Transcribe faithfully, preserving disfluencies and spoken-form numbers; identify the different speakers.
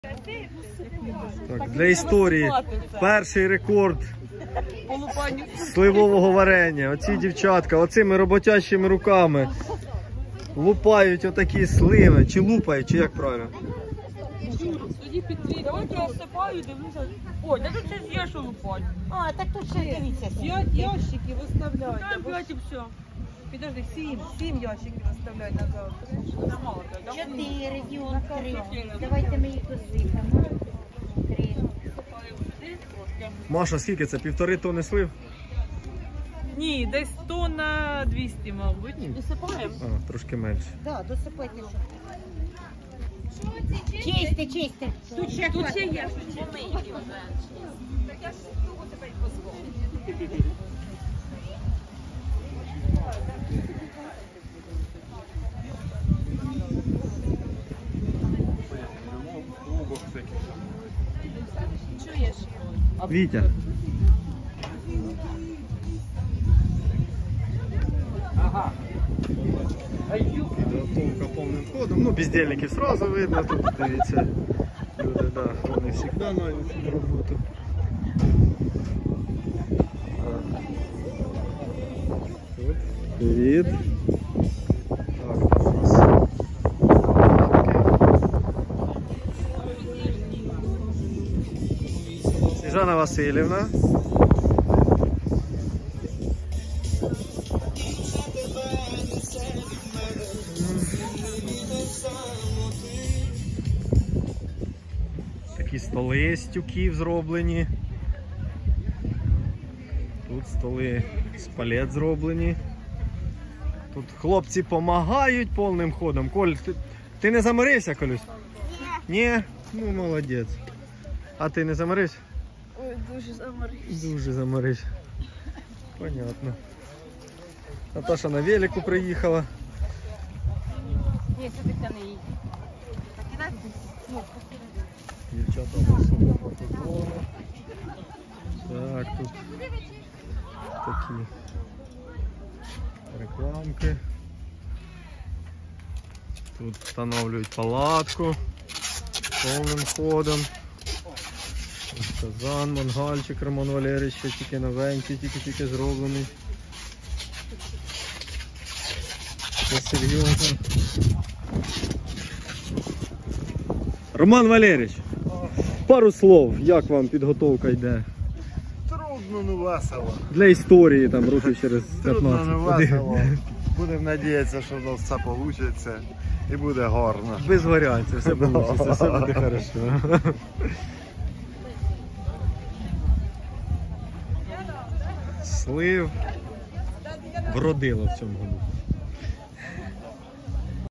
Speaker 1: Так, для історії перший рекорд сливового варення. Оці дівчатка, оцими роботящими руками лупають отакі сливи. Чи лупають, чи як правильно?
Speaker 2: Тоді підтвій, давай я всипаю, дивлюся. Ой, так тут щось є, що лупать.
Speaker 3: А, так тут ще дивіться.
Speaker 2: П'ять ящиків виставляйте. П'ять і все. Підожди, сім, сім ящиків виставляй назад.
Speaker 3: Чотири, діон, три. Давайте ми їх посипемо. Три.
Speaker 1: Маша, скільки це? Півтори тонни слив?
Speaker 2: Ні, десь тонна двісті, мабуть. Досипаємо?
Speaker 1: А, трошки менше.
Speaker 3: Так, досипайте. Чисти, чисти. Тут ще
Speaker 2: Тут ще є.
Speaker 1: Вітя. Підготовка повним ходом. Ну, бездельників сразу видно, тут дивіться. Люди, да, вони завжди знайдуть роботу. Тут. Привіт. Так, там у нас Сніжана Васильівна. Такі столи з тюків зроблені. Тут столи з палет зроблені. Тут хлопці допомагають повним ходом. Коль, ти, ти не заморився, Колюсь? Ні. Ні? Ну, молодець. А ти не заморився?
Speaker 2: Ой, дуже заморився.
Speaker 1: Дуже заморився. Понятно. Наташа на велику приїхала.
Speaker 3: Ні, сюди не їдь.
Speaker 1: Дівчата особливо по футболу. Так, тут такі рекламки. Тут встановлюють палатку повним ходом. Казан, мангальчик Роман Валерійович, ще тільки новенький, тільки-тільки зроблений. Це серйозно. Роман Валерійович, пару слов, як вам підготовка йде?
Speaker 4: Трудно, ну весело.
Speaker 1: Для історії там років через
Speaker 4: Трудно, ну
Speaker 1: п'ятнадцять.
Speaker 4: весело. Будемо сподіватися, що у нас все вийде і буде гарно.
Speaker 1: Без варіантів, все вийде, все буде хорошо. Слив вродило в цьому году.